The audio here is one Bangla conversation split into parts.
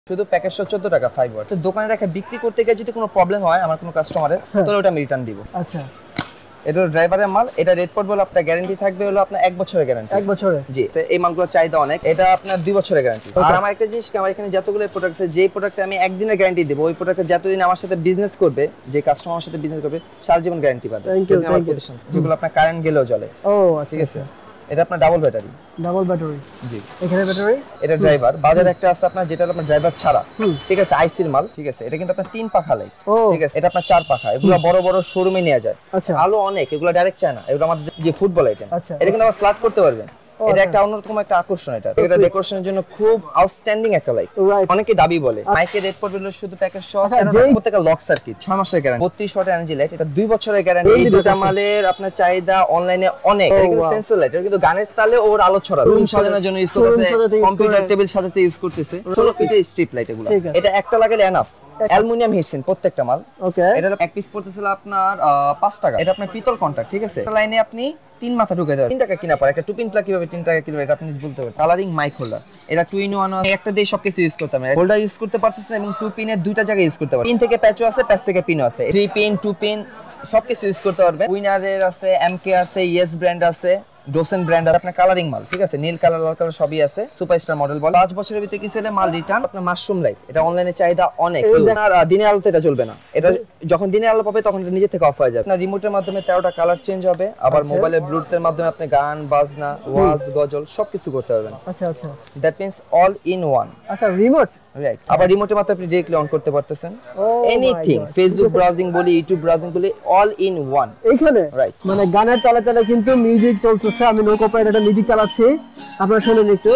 শুধু প্যাকেজ 14 টাকা 5 ওয়াট। তো দোকানে রেখে বিক্রি করতে গিয়ে যদি কোনো প্রবলেম হয় আমার কোনো কাস্টমারের, তাহলে ওটা আমি রিটার্ন দিব। আচ্ছা, এটা হলো ড্রাইভারের মাল। এটা রেট পড়বে হলো আপনার গ্যারান্টি থাকবে হলো আপনার 1 বছরের গ্যারান্টি। 1 বছরের? জি। এই মালগুলো চাহিদা অনেক। এটা আপনার 2 বছরের গ্যারান্টি। আর আমার একটা জিনিস কি, আমার এখানে যতগুলো প্রোডাক্ট আছে, যে প্রোডাক্টে আমি একদিনের গ্যারান্টি দেব, ওই প্রোডাক্টে যতদিন আমার সাথে বিজনেস করবে, যে কাস্টমারের সাথে বিজনেস করবে, সারা জীবন গ্যারান্টি পাবে। আমার প্রতিষ্ঠান যেগুলো আপনার কারেন্ট গেলেও চলে। ও ঠিক আছে। এটা আপনার ডাবল ব্যাটারি। Double battery? জি। এখানে ব্যাটারি, এটা ড্রাইভার। বাজারে একটা আছে আপনার, যেটা আপনার ড্রাইভার ছাড়া, ঠিক আছে, আইসির মাল। ঠিক আছে। এটা কিন্তু আপনার 3 পাখা লাইট। ঠিক আছে। এটা আপনার 4 পাখা। এগুলো বড় বড় শোরুমে নেওয়া যায়। আচ্ছা। আলো অনেক, এগুলো ডাইরেক্ট চায় না। এগুলো আমাদের যে ফুটবল আইটেম, এটা কিন্তু আবার ফ্ল্যাট করতে পারবেন। এটা একটা অন্যরকম একটা আকর্ষণ। এটা ডেকোরেশনের জন্য খুব আউটস্ট্যান্ডিং একটা লাইট। অনেকে দাবি বলে। মাইকের রেট পড়বে শুধু প্যাকেজ সহ, প্রত্যেকটা লক সার্কিট 6 মাসের গ্যারান্টি, 32 ওয়াটের এনার্জি লাইট। এটা 2 বছরের গ্যারান্টি। এই দুটো মালের আপনার চাহিদা অনলাইনে অনেক। এটা কিন্তু সেন্সর লাইট। এটা কিন্তু গানের তালে ওর আলো ছড়াবে। রুম সাজানোর জন্য ইউজ করতেছে, কম্পিউটার টেবিল সাজাতে ইউজ করতেছে। 16 ফিটের স্ট্রিপ লাইট এগুলো। এটা একটা লাগালে এনাফ। অ্যালুমিনিয়াম হিটসিন প্রত্যেকটা মাল। ওকে। এটা এক পিস পড়তেছিল আপনার 5 টাকা। এটা আপনার পিতল কন্টাক্ট। ঠিক আছে। লাইনে আপনি 3 মাথা ঢুকে দেবেন। 3 টাকা কিনা পড়ে। একটা টুপিন প্লাগ কিভাবে 3 টাকা কিনবে এটা আপনি বলতে পারবেন। Colouring mic holder. এটা 2 in 1 একটা দিয়ে সবকিছু ইউজ করতে পারবেন। হোল্ডার ইউজ করতে পারতেছেন এবং 2 পিনের দুইটা জায়গায় ইউজ করতে পারবেন। পিন থেকে প্যাচও আছে, প্যাচ থেকে পিনও আছে। 3 পিন 2 পিন সবকিছু ইউজ করতে পারবেন। উইনারের আছে, এমকে আছে, ইয়েস ব্র্যান্ড আছে, ডোসেন ব্র্যান্ড আর আপনার কালারিং মাল। ঠিক আছে। নীল কালার, লাল কালার সবই আছে। সুপারস্টার মডেল বল। 5 বছরের ভিতরে কিছু হলে মাল রিটার্ন। আপনার মাশরুম লাইট। এটা অনলাইনে চাহিদা অনেক। আর দিনের আলোতে এটা চলবে না। এটা যখন দিনের আলো পাবে তখন এটা নিজে থেকে অফ হয়ে যাবে। আপনার রিমোটের মাধ্যমে 13টা কালার চেঞ্জ হবে। আবার মোবাইলের ব্লুটুথের মাধ্যমে আপনি গান, বাজনা, ওয়াজ, গজল সবকিছু করতে পারবেন। আচ্ছা আচ্ছা। That means all in one. আচ্ছা, রিমোট? রাইট। আবার রিমোটের মাধ্যমে আপনি ডাইরেক্টলি অন করতে পারতেছেন। এনিথিং, ফেসবুক ব্রাউজিং বলি, ইউটিউব ব্রাউজিং বলি, অল ইন ওয়ান এইখানে। রাইট। মানে গানের তালে তালে কিন্তু মিউজিক চলতেছে। আমি নো কপিরাইট একটা মিউজিক চালাচ্ছি, আপনারা শুনুন একটু।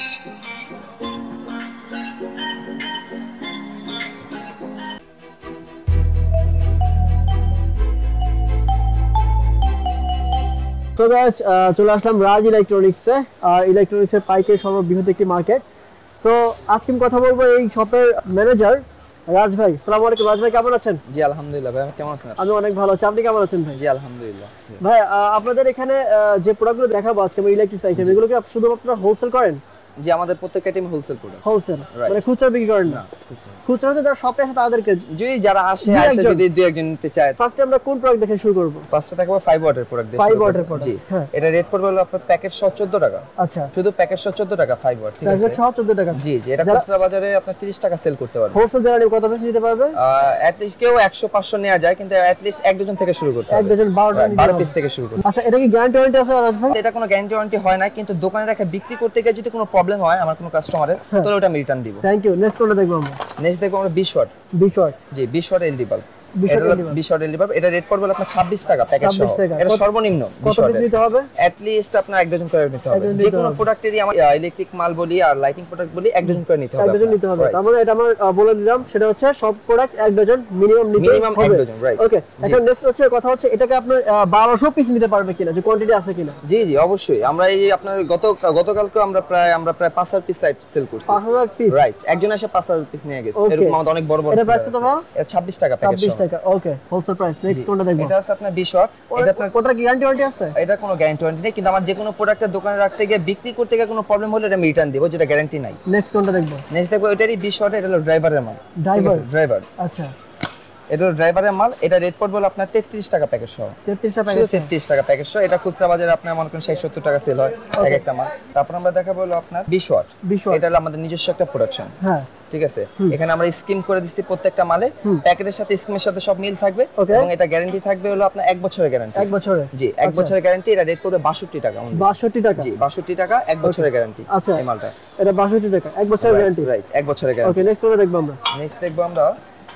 তো গাইস, চলে আসলাম রাজ ইলেকট্রনিক্সে। আর ইলেকট্রনিক্সের পাইকারি সর্ববৃহৎ একটি মার্কেট। সো আজকে আমি কথা বলবো এই শপের ম্যানেজার রাজ ভাই। আসসালামু আলাইকুম। রাজ ভাই কেমন আছেন? জি আলহামদুলিল্লাহ। ভাই কেমন আছেন? আমি অনেক ভালো আছি। আপনি কেমন আছেন ভাই? জি আলহামদুলিল্লাহ। ভাই, আপনাদের এখানে যে প্রোডাক্টগুলো দেখাবো আজকে, আমি ইলেকট্রিক আইটেম, এগুলো কি শুধুমাত্র হোলসেল করেন? জি, আমাদের প্রত্যেকটা আইটেম হোলসেল প্রোডাক্ট। হোলসেল মানে খুচরা বিক্রি করেন না? খুচরা তো যারা শপে আসে তাদেরকে, যদি যারা আসে যদি দুই একজন নিতে চায়। ফার্স্টে আমরা কোন প্রোডাক্ট দেখে শুরু করব? ফার্স্টে দেখাবো 5 ওয়াটের প্রোডাক্ট দেখে। 5 ওয়াটের প্রোডাক্ট। জি। এটা রেট পড়বে হলো আপনার প্যাকেজ সহ 14 টাকা। আচ্ছা। শুধু প্যাকেজ সহ 14 টাকা 5 ওয়াট। ঠিক আছে। প্যাকেজ সহ 14 টাকা। জি জি। এটা খুচরা বাজারে আপনি 30 টাকা সেল করতে পারবেন। হোলসেল যারা কত পিস নিতে পারবে? এট লিস্ট কেউ 100 500 নেওয়া যায়, কিন্তু এট লিস্ট এক ডজন থেকে শুরু করতে হবে। এক ডজন 12 পিস থেকে শুরু করতে। আচ্ছা, এটা কি গ্যারান্টি ওয়ারেন্টি আছে রাজ ভাই? এটা কোনো গ্যারান্টি ওয়ারেন্টি হয় না, কিন্তু দোকানে রেখে বিক্রি করতে গিয়ে যদি কোনো প্রবলেম হয় আমার কোনো কাস্টমারের, তাহলে ওটা আমি রিটার্ন দিব। Thank you. নেক্সট কোনটা দেখবো আমরা? নেক্সট দেখবো আমরা 20 ওয়াট। 20 ওয়াট? জি, 20 ওয়াট এলইডি বাল্ব। এটা 20 ওয়াট এলইডি বাল্ব। এটা রেট পড়বে আপনার 26 টাকা প্যাকেজ সহ। এটা সর্বনিম্ন কত পিস নিতে হবে? এট লিস্ট আপনার এক ডজন করে নিতে হবে। যে কোনো প্রোডাক্টেরই আমার ইলেকট্রিক মাল বলি আর লাইটিং প্রোডাক্ট বলি, এক ডজন করে নিতে হবে। এক ডজন নিতে হবে। তার মানে এটা আমরা বলে দিলাম, সেটা হচ্ছে সব প্রোডাক্ট এক ডজন মিনিমাম নিতে হবে। মিনিমাম এক ডজন, রাইট। ওকে। এখন নেক্সট হচ্ছে কথা হচ্ছে এটাকে আপনার 1200 পিস নিতে পারবে কিনা, যে কোয়ান্টিটি আছে কিনা? জি জি অবশ্যই। আমরা এই আপনার গতকালকে আমরা প্রায় 5000 পিস লাইট সেল করছি। 5000 পিস? রাইট। একজন এসে 5000 পিস নিয়ে গেছে। এরকম আমাদের অনেক বড় বড়। এটা প্রাইস কত ভাই? এটা 26 টাকা প্যাকেজ। 26 টাকা। ওকে, হোলসেল প্রাইস। নেক্সট কোনটা দেখব? এটা আছে আপনার 20 ওয়াট। এটা আপনার কোনটা গ্যারান্টি ওয়ারেন্টি আছে? এটা কোনো গ্যারান্টি ওয়ারেন্টি নেই, কিন্তু আমার যে কোনো প্রোডাক্টের দোকানে রাখতে গিয়ে বিক্রি করতে গিয়ে কোনো প্রবলেম হলে এটা আমি রিটার্ন দেব, যেটা গ্যারান্টি নাই। নেক্সট কোনটা দেখব? নেক্সট দেখব এটারই 20 ওয়াট। এটা হলো ড্রাইভারের মাল। ড্রাইভার। আচ্ছা। এটা হলো ড্রাইভারের মাল। এটা রেট পড়বে হলো আপনার 33 টাকা প্যাকেজ সহ। 33 টাকা প্যাকেজ? 33 টাকা প্যাকেজ সহ। এটা খুচরা বাজারে আপনার মনে করেন 60-70 টাকা সেল হয় এক একটা মাল। তারপর আমরা দেখাবো হলো আপনার 20 ওয়াট। এটা হলো আমাদের নিজস্ব একটা প্রোডাকশন। হ্যাঁ, ঠিক আছে। এখানে আমরা স্কিম করে দিচ্ছি প্রত্যেকটা মালে। প্যাকেটের সাথে স্কিমের সাথে সব মিল থাকবে এবং এটা গ্যারান্টি থাকবে হলো আপনার 1 বছরের গ্যারান্টি। 1 বছরের? জি, 1 বছরের গ্যারান্টি। এটা রেট পড়বে 62 টাকা। 62 টাকা? জি, 62 টাকা 1 বছরের গ্যারান্টি। আচ্ছা, এই মালটা এটা 62 টাকা 1 বছরের গ্যারান্টি। রাইট, 1 বছরের গ্যারান্টি। ওকে, নেক্সট কোনটা দেখব আমরা? নেক্সট দেখব আমরা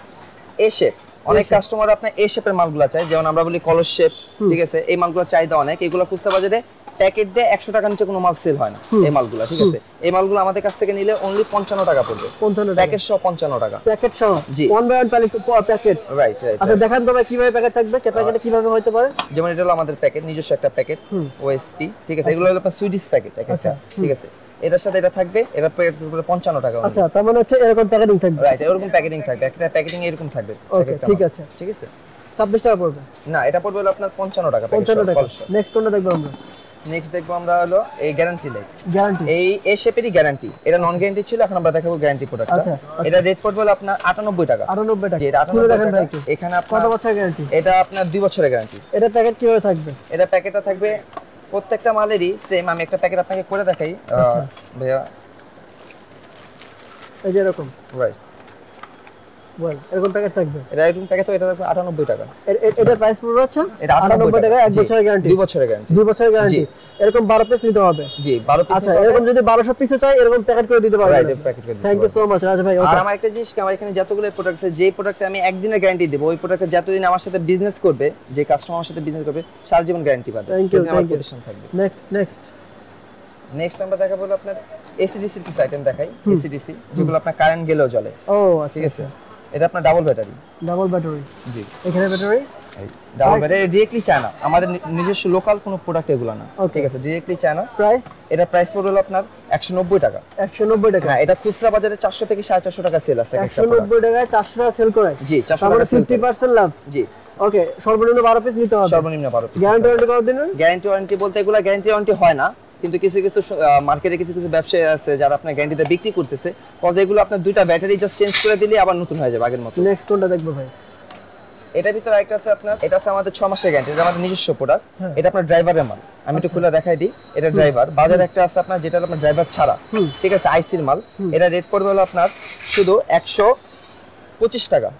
এ শেপ। অনেক কাস্টমার আপনার এই শেপের মালগুলো চায়, যেমন আমরা বলি কলস শেপ। ঠিক আছে। এই মালগুলো চাহিদা অনেক। এগুলো খুচরা বাজারে প্যাকেট দিয়ে 100 টাকার নিচে কোনো মাল সেল হয় না এই মালগুলো। ঠিক আছে। এই মালগুলো আমাদের কাছ থেকে নিলে অনলি 55 টাকা পড়বে। 55 টাকা প্যাকেট সহ? 55 টাকা প্যাকেট সহ। জি, 1 বাই 1 প্যাকেট। Right right. আচ্ছা, দেখান তো ভাই কিভাবে প্যাকেট থাকবে, প্যাকেটে কিভাবে হতে পারে? যেমন এটা হলো আমাদের প্যাকেট, নিজস্ব একটা প্যাকেট ওএসপি। ঠিক আছে। এগুলো হলো আপনার সুইডিশ প্যাকেট একটা। ঠিক আছে। এটার সাথে এটা থাকবে। এটা প্যাকেট পুরো 55 টাকা। আচ্ছা, তার মানে হচ্ছে এরকম প্যাকেটিং থাকবে? রাইট, এরকম প্যাকেটিং থাকবে। একটা প্যাকেটিং এরকম থাকবে। ওকে, ঠিক আছে। ঠিক আছে। 26 টাকা পড়বে? না, এটা পড়বে হলো আপনার 55 টাকা প্যাকেট। 55 টাকা। নেক্সট কোনটা দেখব আমরা? নেক্সট দেখবো আমরা হলো এই গ্যারান্টি লাইট। গ্যারান্টি এই শেপেরই গ্যারান্টি, এটা নন গ্যারান্টি ছিল, এখন আমরা দেখাবো গ্যারান্টি প্রোডাক্ট। আচ্ছা এটা রেট পড়বে হলো আপনার 98 টাকা। 98 টাকা। এটা 98 টাকা। এখানে কত বছরের গ্যারান্টি? এটা আপনার 2 বছরের গ্যারান্টি। এটা প্যাকেট কিভাবে থাকবে? এটা প্যাকেটটা থাকবে প্রত্যেকটা মালেরই সেম। আমি একটা প্যাকেট আপনাকে করে দেখাই ভাইয়া, এই যে এরকম রাইট বল, এরকম প্যাকেট থাকবে। এটা এরকম প্যাকেট তো এটা থাকবে 98 টাকা। এটার প্রাইস পড়বে হচ্ছে এটা 98 টাকা, 1 বছরের গ্যারান্টি। 2 বছরের গ্যারান্টি। 2 বছরের গ্যারান্টি। এরকম 12 পিস নিতে হবে। জি 12 পিস। আচ্ছা, এরকম যদি 1200 পিস চাই এরকম প্যাকেট করে দিতে পারবেন। রাইট, প্যাকেট করে দিতে। Thank you so much Raj ভাই। আর আমার একটা জিনিস কি, আমার এখানে যতগুলো প্রোডাক্ট আছে, যে প্রোডাক্টে আমি একদিনের গ্যারান্টি দেব, ওই প্রোডাক্টে যতদিন আমার সাথে বিজনেস করবে, যে কাস্টমার আমার সাথে বিজনেস করবে, সারা জীবন গ্যারান্টি পাবে। থ্যাংক ইউ, আমার প্রতিষ্ঠান থাকবে। নেক্সট আমরা দেখাবো আপনার এসিডিসির কিছু আইটেম দেখাই। এসিডিসি যেগুলো আপনার কারেন্ট গেলেও জ্বলে। ও ঠিক আছে, এটা আপনার ডাবল ব্যাটারি। Double battery. জি, এখানে battery double battery directly China, আমাদের নিজস্ব লোকাল কোনো প্রোডাক্ট এগুলো না। ঠিক আছে, ডিরেক্টলি চায়না। প্রাইস? এটা প্রাইস পড়বে হলো আপনার 190 টাকা। 190 টাকা। হ্যাঁ, এটা খুচরা বাজারে 400 থেকে 450 টাকা সেল আছে একটা প্রোডাক্ট। 190 টাকায় 400 টাকা সেল করে। জি, 400 টাকা সেল। 50% লাভ। জি, ওকে, সর্বনিম্ন 12 পিস নিতে হবে। সর্বনিম্ন 12 পিস। গ্যারান্টি ওয়ারেন্টি কত দিনের? গ্যারান্টি ওয়ারেন্টি বলতে এগুলো গ্যারান্টি ওয়ারেন্টি হয় না, কিন্তু কিছু কিছু মার্কেটে কিছু কিছু ব্যবসায়ী আছে যারা আপনার গ্যারান্টিতে বিক্রি করতেছে। কজ এগুলো আপনার দুইটা ব্যাটারি জাস্ট চেঞ্জ করে দিলে আবার নতুন হয়ে যাবে আগের মতো। নেক্সট কোনটা দেখবো ভাই? এটার ভিতরে আরেকটা আছে আপনার, এটা আছে আমাদের 6 মাসের গ্যারান্টি। এটা আমাদের নিজস্ব প্রোডাক্ট। এটা আপনার ড্রাইভারের মাল। আমি একটু খুলে দেখাই দিই। এটা ড্রাইভার। বাজারে একটা আছে আপনার, যেটা আপনার ড্রাইভার ছাড়া। ঠিক আছে, আইসির মাল। এটা রেট পড়বে হলো আপনার শুধু 125 টাকা।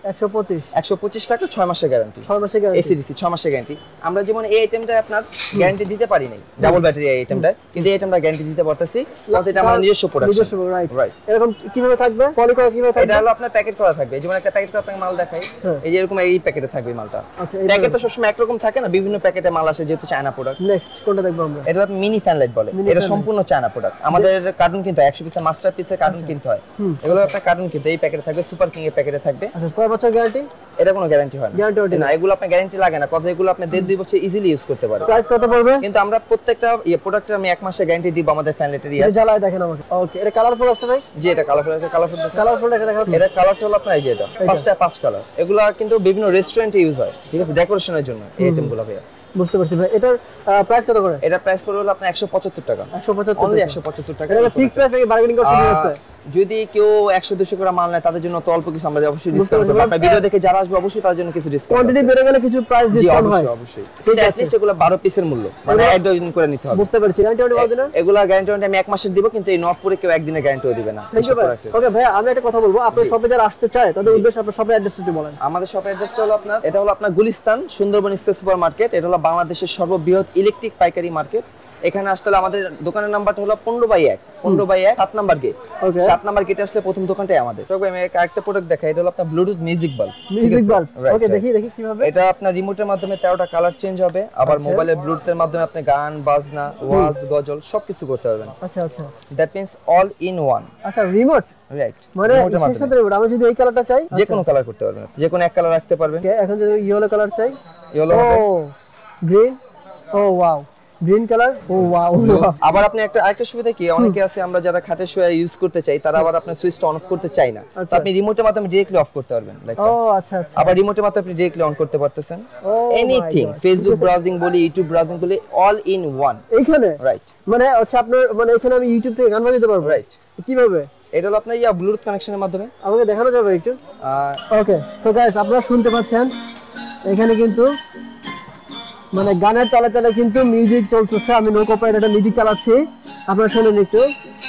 125 টাকা, 6 মাসের গ্যারান্টি। 6 মাসের গ্যারান্টি। এসিডিসি 6 মাসের গ্যারান্টি। আমরা যেমন এই আইটেমটা আপনার গ্যারান্টি দিতে পারি নাই, ডাবল ব্যাটারি এই আইটেমটা, কিন্তু এই আইটেমটা গ্যারান্টি দিতে পারতেছি, কারণ এটা আমাদের নিজস্ব প্রোডাক্ট। নিজস্ব, রাইট। এরকম কিভাবে থাকবে? পলি করা কিভাবে থাকবে? এটা হলো আপনার প্যাকেট করা থাকবে। যেমন একটা প্যাকেট করে আপনাকে মাল দেখাই, এই যে এরকম এই প্যাকেটে থাকবে মালটা। আচ্ছা, প্যাকেট তো সবসময় একরকম থাকে না, বিভিন্ন প্যাকেটে মাল আসে, যেহেতু চায়না প্রোডাক্ট। নেক্সট কোনটা দেখবো আমরা? এটা মিনি ফ্যান লাইট বলে। এটা সম্পূর্ণ চায়না প্রোডাক্ট। আমাদের কার্টুন কিনতে হয়, 100 পিসের মাস্টার পিসের কার্টুন কিনতে হয়। এগুলো আপনার কার্টুন কিনতে এই প্যাকেটে থাকবে, সুপার কিং এর প্যাকেটে থাকবে। আচ্ছা, কয় বছর গ্যারান্টি? এটা কোনো গ্যারান্টি হয় গ্যারান্টি না, এগুলো আপনার গ্যারান্টি লাগে না, কজ এগুলো আপনি 1.5-2 বছর ইজিলি ইউজ করতে পারেন। প্রাইস কত পড়বে? কিন্তু আমরা প্রত্যেকটা প্রোডাক্টে আমি 1 মাসের গ্যারান্টি দিব আমাদের ফ্যান লাইটের। এটা জ্বালায় দেখেন আমাকে। ওকে, এটা কালারফুল আছে ভাই? জি, এটা কালারফুল আছে। কালারফুল এটা দেখাও। এটা কালারটা হলো আপনার এই যে এটা 5 কালার। এগুলা কিন্তু বিভিন্ন রেস্টুরেন্টে ইউজ হয়। ঠিক আছে, ডেকোরেশনের জন্য এই আইটেমগুলো ভাইয়া। বুঝতে পারছি ভাই। এটার প্রাইস কত করে? এটা প্রাইস পড়বে হলো আপনার 175 টাকা। 175 অনলি 175 টাকা। এটা ফিক্স প্রাইস নাকি বার্গেনিং করার সুযোগ আছে? যদি কেউ 100-200 করে মাল নেয় তাদের জন্য তো অল্প কিছু আমরা অবশ্যই ডিসকাউন্ট করব। আপনার ভিডিও দেখে যারা আসবে অবশ্যই তার জন্য কিছু ডিসকাউন্ট। কোয়ান্টিটি বেড়ে গেলে কিছু প্রাইস ডিসকাউন্ট হয়। অবশ্যই। কিন্তু at least এগুলো 12 পিসের মূল্য, মানে 1 ডজন করে নিতে হবে। বুঝতে পারছি। গ্যারান্টি ওয়ারেন্টি কত দিনের? এগুলা গ্যারান্টি আমি 1 মাসের দিব, কিন্তু এই নকপুরে কেউ একদিনের গ্যারান্টিও দিবে না। ওকে ভাই, আমি একটা কথা বলবো। আপনার শপে যারা আসতে চায় তাদের উদ্দেশ্যে আপনার শপের অ্যাড্রেসটা একটু বলেন। আমাদের শপের অ্যাড্রেসটা হলো আপনার, এটা হলো আপনার Gulistan Sundarban square super market. এটা হলো বাংলাদেশের সর্ববৃহৎ ইলেকট্রিক পাইকারি মার্কেট। এখানে আসলে আমাদের দোকানের নাম্বারটা হলো 15/1 7 নাম্বার গেট। 7 নাম্বার গেটে আসলে প্রথম দোকানটাই আমাদের। তবে আমি আরেকটা প্রোডাক্ট দেখাই। এটা হলো আপনার Bluetooth music bulb. Music bulb. Okay, দেখি কিভাবে। এটা আপনার রিমোটের মাধ্যমে 13টা কালার চেঞ্জ হবে, আবার মোবাইলের ব্লুটুথের মাধ্যমে আপনি গান বাজনা ওয়াজ গজল সবকিছু করতে পারবেন। আচ্ছা আচ্ছা, that means all in one. আচ্ছা, রিমোট, রাইট। মানে সেক্ষেত্রে আমি যদি এই কালারটা চাই, যে কোনো কালার করতে পারবেন, যে কোনো এক কালার রাখতে পারবেন। এখন যদি ইয়েলো কালার চাই, ইয়েলো ও green, oh wow, green colour, oh wow. আবার আপনি আরেকটা সুবিধা কি, অনেকে আছে আমরা যারা খাটে শুয়ে ইউজ করতে চাই, তারা আবার আপনি সুইচটা অন করতে চাই না, তো আপনি রিমোটের মাধ্যমে ডাইরেক্টলি অফ করতে পারবেন। ও আচ্ছা আচ্ছা, আবার রিমোটের মাধ্যমে আপনি ডাইরেক্টলি অন করতে পারতেছেন। এনিথিং, ফেসবুক ব্রাউজিং বলি, ইউটিউব ব্রাউজিং বলি, অল ইন ওয়ান এইখানে। রাইট। মানে আচ্ছা, আপনার মানে এখানে আমি ইউটিউব থেকে গান বাজাতে পারবো? রাইট। কিভাবে? এটা হলো আপনার ব্লুটুথ কানেকশনের মাধ্যমে। আমাকে দেখানো যাবে একটু? ওকে, সো গাইস, আপনারা শুনতে পাচ্ছেন এখানে কিন্তু মানে গানের তালে তালে কিন্তু মিউজিক চলতেছে। আমি নো কপিরাইট একটা মিউজিক চালাচ্ছি, আপনারা শুনুন একটু।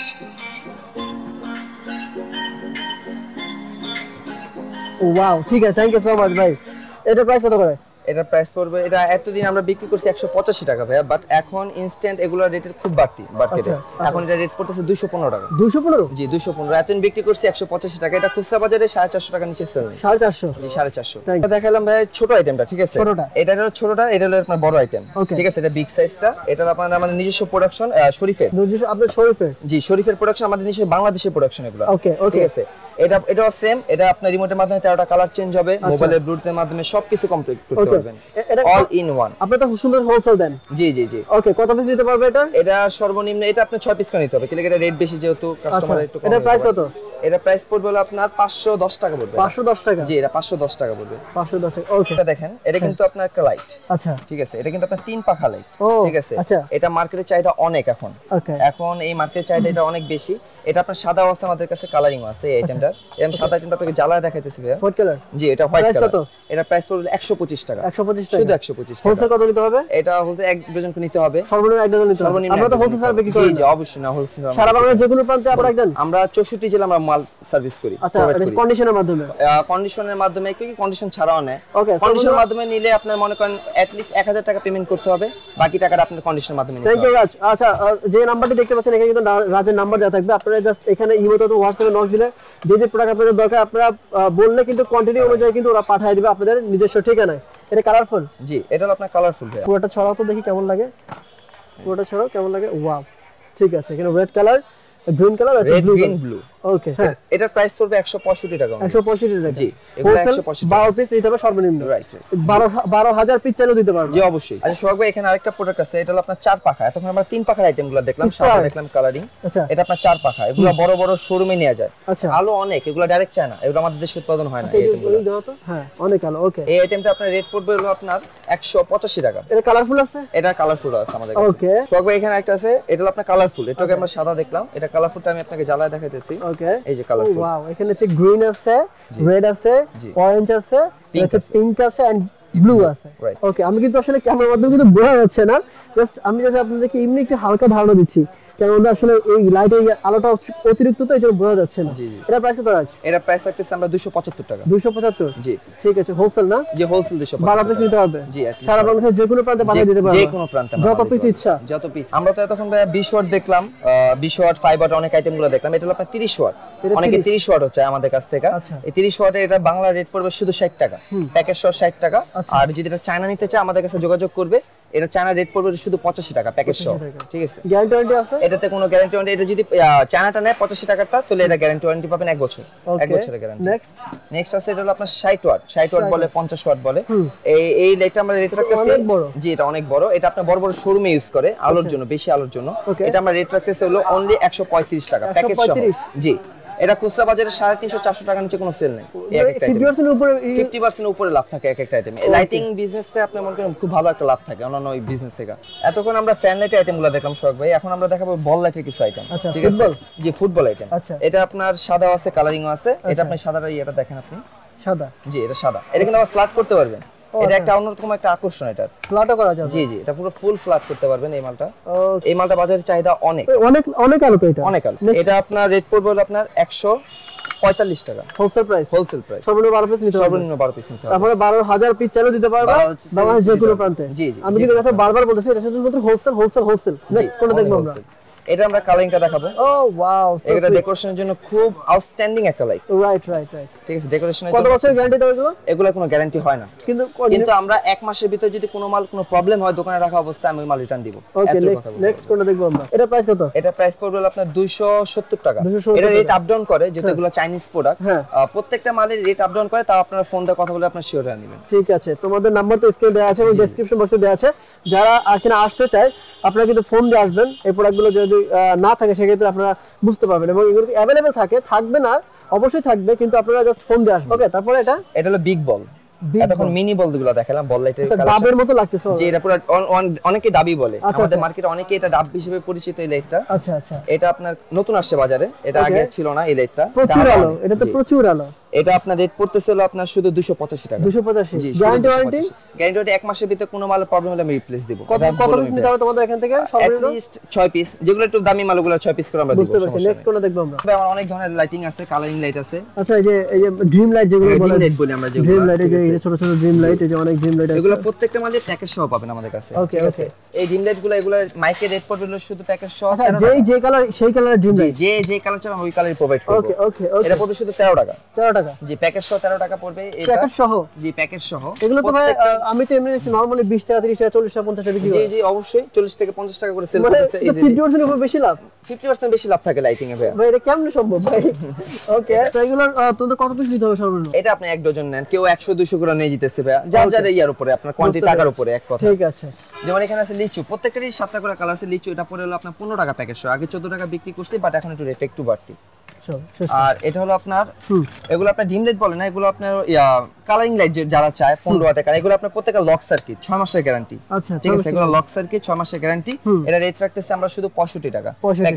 ওয়াও, ঠিক আছে, থ্যাংক ইউ সো মাচ ভাই। এটা প্রাইস কত করে? এটা প্রাইস পড়বে, এটা এতদিন আমরা বিক্রি করছি 185 টাকা ভাইয়া, বাট এখন ইনস্ট্যান্ট এগুলোর রেটের খুব বাড়তি মার্কেটে। এখন এটা রেট পড়তেছে 215 টাকা। 215? জি 215। এতদিন বিক্রি করছি 185 টাকা। এটা খুচরা বাজারে 450 টাকা নিচে সেল। 450? জি 450। এটা দেখালাম ভাই ছোট আইটেমটা, ঠিক আছে? এটা হলো ছোটটা, এটা হলো আপনার বড় আইটেম, ঠিক আছে? এটা বিগ সাইজটা। এটা আপনাদের আমাদের নিজস্ব প্রোডাকশন, শরীফের। নিজস্ব আপনাদের শরীফের? জি, শরীফের প্রোডাকশন, আমাদের নিজস্ব বাংলাদেশের প্রোডাকশন এগুলো। ওকে ওকে, ঠিক আছে। এটাও সেম। এটা আপনার রিমোটের মাধ্যমে 13টা কালার চেঞ্জ হবে, মোবাইলের ব্লুটুথের মাধ্যমে সবকিছু কমপ্লিট করতে পারবেন। All in one. আপনি তো সুন্দর হোলসেল দেন? জি জি জি। ওকে, কত পিস নিতে পারবে এটা? এটা সর্বনিম্ন এটা আপনি 6 পিস করে নিতে হবে, কিন্তু এটা রেট বেশি যেহেতু কাস্টমার একটু কম। এটা প্রাইস কত? এটা প্রাইস পড়বে হলো আপনার 510 টাকা পড়বে। 510 টাকা? জি, এটা 510 টাকা পড়বে। 510 টাকা, ওকে। এটা দেখেন, এটা কিন্তু আপনার একটা লাইট। আচ্ছা, ঠিক আছে, এটা কিন্তু আপনার 3 পাখা লাইট। ঠিক আছে, এটা মার্কেটে চাহিদা অনেক এখন। এখন এই মার্কেটে চাহিদা এটা অনেক বেশি। এটা আপনার সাদাও আছে আমাদের কাছে, কালারিংও আছে এই আইটেমটা। এরকম সাদা আইটেমটা আপনাকে জ্বালায় দেখাইতেছি ভাইয়া। White colour? জি, এটা হোয়াইট কালার। এটা প্রাইস পড়বে 125 টাকা। 125 টাকা, শুধু 125 টাকা। হোলসেল কত নিতে হবে? এটা হোলসেল 1 ডজন নিতে হবে। সর্বনিম্ন 1 ডজন নিতে হবে। আমরা তো হোলসেল সার্ভিস বিক্রি করি। জি জি, অবশ্যই না, হোলসেল। সারা বাংলাদেশ যে কোনো প্রান্তে আপনারা একদম? আমরা 64 জেলা আমরা মাল সার্ভিস করি। আচ্ছা, এটা কন্ডিশনের মাধ্যমে? কন্ডিশনের মাধ্যমে, কি কন্ডিশন ছাড়াও নেয়। ওকে, কন্ডিশনের মাধ্যমে নিলে আপনার মনে করেন এট লিস্ট 1000 টাকা পেমেন্ট করতে হবে, বাকি টাকাটা আপনার কন্ডিশনের মাধ্যমে নিতে হবে। Thank you Raj. আচ্ছা, যে নাম্বারটি দেখতে পাচ্ছেন এখানে কিন্তু রাজের নাম্বার দেওয়া থাকবে। আপনারা জাস্ট এখানে ইমোতে অথবা হোয়াটসঅ্যাপে নক দিলে যে যে প্রোডাক্ট আপনাদের দরকার আপনারা বললে কিন্তু কোয়ান্টিটি অনুযায়ী কিন্তু ওরা পাঠিয়ে দিবে আপনাদের নিজস্ব ঠিকানায়। এটা কালারফুল? জি, এটা হলো আপনার কালারফুল ভাই। পুরোটা ছড়াও তো দেখি কেমন লাগে। পুরোটা ছড়াও কেমন লাগে। ওয়াও, ঠিক আছে। এখানে রেড কালার, গ্রিন কালার আছে, রেড গ্রিন ব্লু। ওকে, হ্যাঁ। এটার প্রাইস পড়বে 165 টাকা। 165 টাকা? জি, এগুলো 165 টাকা। 12 পিস নিতে হবে সর্বনিম্ন। রাইট। 12000 পিস চাইলেও দিতে পারবে? জি, অবশ্যই। আচ্ছা সোহাগ ভাই, এখানে আরেকটা প্রোডাক্ট আছে। এটা হলো আপনার 4 পাখা। এতক্ষণ আমরা 3 পাখার আইটেমগুলো দেখলাম, সাদা দেখলাম, কালারিং। আচ্ছা, এটা আপনার 4 পাখা। এগুলো বড় বড় শোরুমে নিয়ে যায়। আচ্ছা, আলো অনেক, এগুলো ডাইরেক্ট চায় না, এগুলো আমাদের দেশে উৎপাদন হয় না। এই আইটেমগুলো তো হ্যাঁ, অনেক আলো। ওকে, এই আইটেমটা আপনার রেট পড়বে হলো আপনার 185 টাকা। এটা কালারফুল আছে? এটা কালারফুল আছে আমাদের কাছে। ওকে, সোহাগ ভাই, এখানে একটা আছে, এটা হলো আপনার কালারফুল। এটাকে আমরা সাদা দেখলাম, এটা কালারফুলটা আমি আপনাকে জ্বালায় দেখাইতেছি। ওকে, এই যে কালারফুল। ওয়াও, এখানে হচ্ছে গ্রিন আছে, রেড আছে, অরেঞ্জ আছে, পিঙ্ক আছে এন্ড ব্লু আছে। ওকে, আমি কিন্তু আসলে ক্যামেরার মাধ্যমে কিন্তু বোঝা যাচ্ছে না, জাস্ট আমি জাস্ট আপনাদেরকে এমনি একটু হালকা ধারণা দিচ্ছি। কারণ আসলে এই লাইটের আলোটা অতিরিক্ত, তো এইজন্য বোঝা যাচ্ছে না। এটা প্রাইস কত আছে? এটা প্রাইস রাখতেছি আমরা 275 টাকা। 275? জি, ঠিক আছে। হোলসেল না? জি, হোলসেল 275। 12 পিস নিতে হবে? জি, সারা বাংলাদেশে যে কোনো প্রান্তে পাঠিয়ে দিতে পারবে? যে কোনো প্রান্তে, যত পিস ইচ্ছা। যত পিস। আমরা তো তখন 20 ওয়াট দেখলাম, 20 ওয়াট, 5 ওয়াট অনেক আইটেমগুলো দেখলাম। এটা হলো আপনার 30 ওয়াট। অনেকে 30 ওয়াট হচ্ছে আমাদের কাছ থেকে। এই 30 ওয়াটের এটা বাংলা রেট পড়বে শুধু 60 টাকা, প্যাকেজ সহ 60 টাকা। আর যদি এটা চায়না নিতে চায় আমাদের কাছে যোগাযোগ করবে। এটা চায়না রেট পড়বে শুধু 85 টাকা, প্যাকেজ সহ। ঠিক আছে, গ্যারান্টি ওয়ারেন্টি আছে? এটাতে কোনো গ্যারান্টি ওয়ারেন্টি, এটা যদি চায়নাটা নেয় 85 টাকাটা, তাহলে এটা গ্যারান্টি ওয়ারেন্টি পাবেন 1 বছর। 1 বছরের গ্যারান্টি। নেক্সট আছে, এটা হলো আপনার 60 ওয়াট। 60 ওয়াট বলে, 50 ওয়াট বলে। এই লাইটটা আমরা রেট রাখতেছি অনেক বড়। জি, এটা অনেক বড়। এটা আপনার বড় বড় শোরুমে ইউজ করে আলোর জন্য, বেশি আলোর জন্য। এটা আমরা রেট রাখতেছি হলো অনলি 135 টাকা, প্যাকেজ সহ। জি, এটা খুচরা বাজারে 350-400 টাকা নিচে কোনো সেল নেই। এই একটা 50% উপরে, 50% উপরে লাভ থাকে এক একটা আইটেমে। লাইটিং বিজনেসটা আপনার মনে করেন খুব ভালো একটা লাভ থাকে অন্যান্য ওই বিজনেস থেকে। এতক্ষণ আমরা ফ্যান লাইট আইটেমগুলো দেখলাম সোহাগ ভাই, এখন আমরা দেখাবো বল লাইটের কিছু আইটেম। ঠিক আছে, জি, ফুটবল আইটেম। এটা আপনার সাদাও আছে, কালারিংও আছে। এটা আপনি সাদাটা এটা দেখেন, আপনি সাদা? জি, এটা সাদা। এটা কিন্তু আবার ফ্ল্যাট করতে পারবেন। এটা একটা অন্যরকম একটা আকর্ষণ, এটা ফ্ল্যাটও করা যাবে। জি জি, এটা পুরো ফুল ফ্ল্যাট করতে পারবেন এই মালটা। এই মালটা বাজারে চাহিদা অনেক অনেক অনেক আলো তো এটা। অনেক আলো। এটা আপনার রেট পড়বে হলো আপনার 145 টাকা। Wholesale price? Wholesale price. সর্বনিম্ন 12 পিস নিতে হবে? সর্বনিম্ন 12 পিস নিতে হবে। তারপরে 12000 পিস চালু দিতে পারবে বাংলাদেশ যে কোনো প্রান্তে। জি জি, আমি কিন্তু কথা বারবার বলতেছি, এটা শুধুমাত্র হোলসেল হোলসেল হোলসেল। নেক্সট কোনটা দেখবো আমরা? এটা আমরা কালারিংটা দেখাবো। ও ওয়াও, এটা ডেকোরেশনের জন্য খুব আউটস্ট্যান্ডিং একটা লাইট। রাইট রাইট রাইট, ঠিক আছে। ডেকোরেশনের জন্য কত বছরের গ্যারান্টি দেওয়া এগুলো? এগুলো কোনো গ্যারান্টি হয় না, কিন্তু আমরা 1 মাসের ভিতর যদি কোনো মাল কোনো প্রবলেম হয় দোকানে রাখা অবস্থায়, আমি মাল রিটার্ন দিব। ওকে, নেক্সট কোনটা দেখবো আমরা? এটা প্রাইস কত? এটা প্রাইস পড়বে আপনার 270 টাকা। এটা রেট আপ ডাউন করে, যেহেতু এগুলো চাইনিজ প্রোডাক্ট। প্রত্যেকটা মালের রেট আপ ডাউন করে, তাও আপনারা ফোন দিয়ে কথা বলে আপনারা শিওর হয়ে নেবেন। ঠিক আছে, তোমাদের নাম্বার তো স্ক্রিনে দেওয়া আছে এবং ডেসক্রিপশন বক্সে দেওয়া আছে। যারা এখানে আসতে চায় আপনারা কিন্তু ফোন দিয়ে আসবেন। এই প্রোডাক্টগুলো যদি না থাকে সেক্ষেত্রে আপনারা বুঝতে পারবেন, এবং এগুলো অ্যাভেলেবেল থাকবে না, অবশ্যই থাকবে, কিন্তু আপনারা জাস্ট ফোন দিয়ে আসবেন। ওকে, তারপরে এটা হলো বিগ বল। এখন মিনি বলগুলো দেখালাম, বল লাইটের কালার ডাবের মতো লাগতেছে। জি, এটা পুরো অনেকে ডাবি বলে, আমাদের মার্কেটে অনেকে এটা ডাব হিসেবে পরিচিত এই লাইটটা। আচ্ছা আচ্ছা, এটা আপনার নতুন আসছে বাজারে, এটা আগে ছিল না এই লাইটটা। প্রচুর আলো, এটা তো প্রচুর আলো। এটা আপনার রেট পড়তেছিল আপনার শুধু 285 টাকা। 285? Guarantee warranty? গ্যারান্টি ওয়ারেন্টি 1 মাসের ভিতরে কোনো মাল প্রবলেম হলে আমি রিপ্লেস দিব। কত পিস নিতে হবে তোমাদের এখান থেকে? সর্বনিম্ন at least 6 পিস, যেগুলো একটু দামি মালগুলো 6 পিস করে আমরা দিব। বুঝতে পারছি। নেক্সট কোনটা দেখব আমরা? ভাই, আমার অনেক ধরনের লাইটিং আছে, কালারিং লাইট আছে। আচ্ছা, এই যে ড্রিম লাইট যেগুলো বলে, ড্রিম লাইট বলি আমরা, যেগুলো ড্রিম লাইট, এই যে ছোট ছোট ড্রিম লাইট, এই যে অনেক ড্রিম লাইট আছে। এগুলো প্রত্যেকটা মালে প্যাকেজ সহ পাবেন আমাদের কাছে। ওকে ওকে, এই ড্রিম লাইটগুলো এগুলো মাইকের রেট পড়বে শুধু প্যাকেজ সহ। আচ্ছা, যে কালার সেই কালারের ড্রিম লাইট, যে কালার চান ওই কালারই প্রোভাইড করব। ওকে ওকে ওকে, এটা পড়বে শুধু 13 টাকা। 13 টাকা? জি, প্যাকেজ সহ 13 টাকা পড়বে। এটা প্যাকেজ সহ? জি, প্যাকেজ সহ। এগুলো তো ভাই আমি তো এমনি নরমালি 20 টাকা, 30 টাকা, 40 টাকা, 50 টাকা বিক্রি হয়। জি জি, অবশ্যই 40 থেকে 50 টাকা করে সেল করতেছে। এই যে 50% উপর বেশি লাভ? 50% বেশি লাভ থাকে লাইটিং এ ভাই। ভাই, এটা কেমনে সম্ভব ভাই? ওকে, তো এগুলো তোমাদের কত পিস নিতে হবে সর্বনিম্ন? এটা আপনি 1 ডজন নেন, কেউ 100 200 করে নিয়ে জিতেছে ভাই, যার যার ইয়ার উপরে, আপনার কোয়ান্টিটি টাকার উপরে এক কথা। ঠিক আছে। যেমন এখানে আছে লিচু, প্রত্যেকটারই 7টা করে কালার আছে লিচু। এটা পড়ে হলো আপনার 15 টাকা প্যাকেজ সহ। আগে 14 টাকা বিক্রি করছি, বাট এখন একটু রেট একটু বাড়তি। আর এটা হলো আপনার এগুলো আপনার ডিম লাইট বলে না, এগুলো আপনার কালারিং লাইট যারা চায় 15 ওয়াটের কালার, এগুলো আপনার প্রত্যেকটা লক সার্কিট 6 মাসের গ্যারান্টি। আচ্ছা ঠিক আছে, এগুলো লক সার্কিট 6 মাসের গ্যারান্টি। এটা রেট রাখতেছি আমরা শুধু 65 টাকা,